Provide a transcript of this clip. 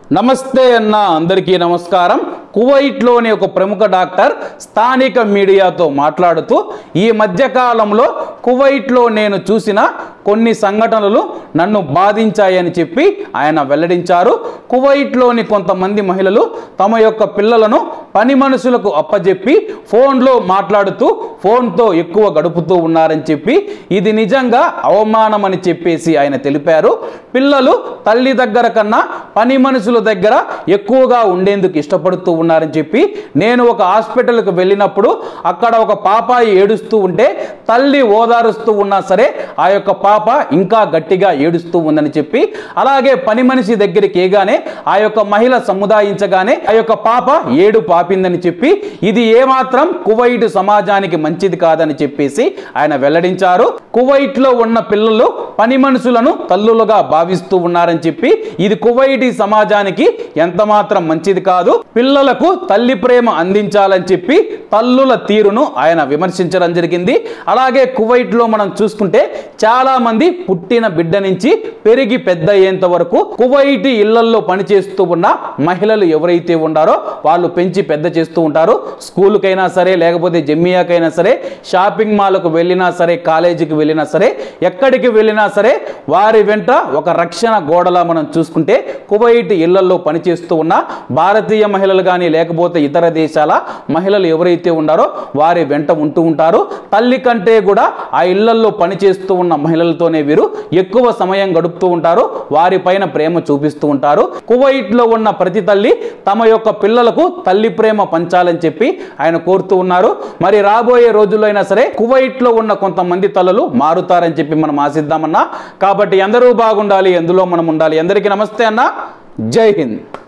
నమస్తే అన్న అందరికీ నమస్కారం। కువైట్లోని ఒక ప్రముఖ డాక్టర్ స్థానిక మీడియాతో మాట్లాడుతూ ఈ మధ్య కాలంలో కువైట్లో నేను చూసిన కొన్ని సంఘటనలు నన్ను బాధించాయని చెప్పి ఆయన వెల్లడించారు। కువైట్లోని కొంతమంది మహిళలు తమ యొక్క పిల్లలను పని మనుషులకు అప్పజెప్పి ఫోన్లో మాట్లాడుతూ ఫోన్తో ఎక్కువ గడుపుతూ ఉన్నారని చెప్పి ఇది నిజంగా అవమానమని చెప్పేసి ఆయన తెలిపారు। పిల్లలు తల్లి దగ్గర కన్నా పని మనుషుల దగ్గర ఎక్కువగా ఉండేందుకు ఇష్టపడుతూ ఉన్నారని చెప్పి నేను ఒక హాస్పిటల్కి వెళ్ళినప్పుడు అక్కడ ఒక పాపాయి ఏడుస్తూ ఉంటే తల్లి ఓదారుస్తూ ఉన్నా సరే ఆ యొక్క పాప ఇంకా గట్టిగా ఏడుస్తూ ఉందని చెప్పి అలాగే పని మనిషి దగ్గరికి ఏగానే ఆ యొక్క మహిళ సముదాయించగానే ఆ యొక్క పాప ఏడు పాపిందని చెప్పి ఇది ఏమాత్రం కువైట్ సమాజానికి మంచిది కాదని చెప్పేసి ఆయన వెల్లడించారు। కువైట్లో ఉన్న పిల్లలు పని మనుషులను తల్లులుగా భావిస్తూ ఉన్నారని చెప్పి ఇది కువైటీ సమాజానికి ఎంత మాత్రం మంచిది కాదు। పిల్లలకు తల్లి ప్రేమ అందించాలని చెప్పి తల్లుల తీరును ఆయన విమర్శించడం జరిగింది। అలాగే కువైట్లో మనం చూసుకుంటే చాలా మంది పుట్టిన బిడ్డ నుంచి పెరిగి పెద్ద అయ్యేంత వరకు కువైటీ ఇళ్లల్లో పనిచేస్తూ ఉన్న మహిళలు ఎవరైతే ఉన్నారో వాళ్ళు పెంచి పెద్ద చేస్తూ ఉంటారు। స్కూల్కైనా సరే లేకపోతే జమ్మియాకైనా సరే షాపింగ్ మాల్కు వెళ్ళినా సరే కాలేజీకి వెళ్ళినా సరే ఎక్కడికి వెళ్ళినా సరే వారి వెంట ఒక రక్షణ గోడలా మనం చూసుకుంటే కువైట్ ఇళ్లల్లో పనిచేస్తూ ఉన్న భారతీయ మహిళలు కానీ లేకపోతే ఇతర దేశాల మహిళలు ఎవరైతే ఉన్నారో వారి వెంట ఉంటూ ఉంటారు। తల్లి కంటే కూడా ఆ ఇళ్లల్లో పనిచేస్తూ ఉన్న మహిళలతోనే వీరు ఎక్కువ సమయం గడుపుతూ ఉంటారు, వారిపైన ప్రేమ చూపిస్తూ ఉంటారు। కువైట్లో ఉన్న ప్రతి తల్లి తమ యొక్క పిల్లలకు తల్లి ప్రేమ పంచాలని చెప్పి ఆయన కోరుతూ ఉన్నారు। మరి రాబోయే రోజుల్లో అయినా సరే కువైట్లో ఉన్న కొంతమంది తల్లులు మారుతారని చెప్పి మనం ఆశిద్దామన్నా। కాబట్టి అందరూ బాగుండాలి, ఎందులో మనం ఉండాలి। అందరికీ నమస్తే అన్న, జై హింద్।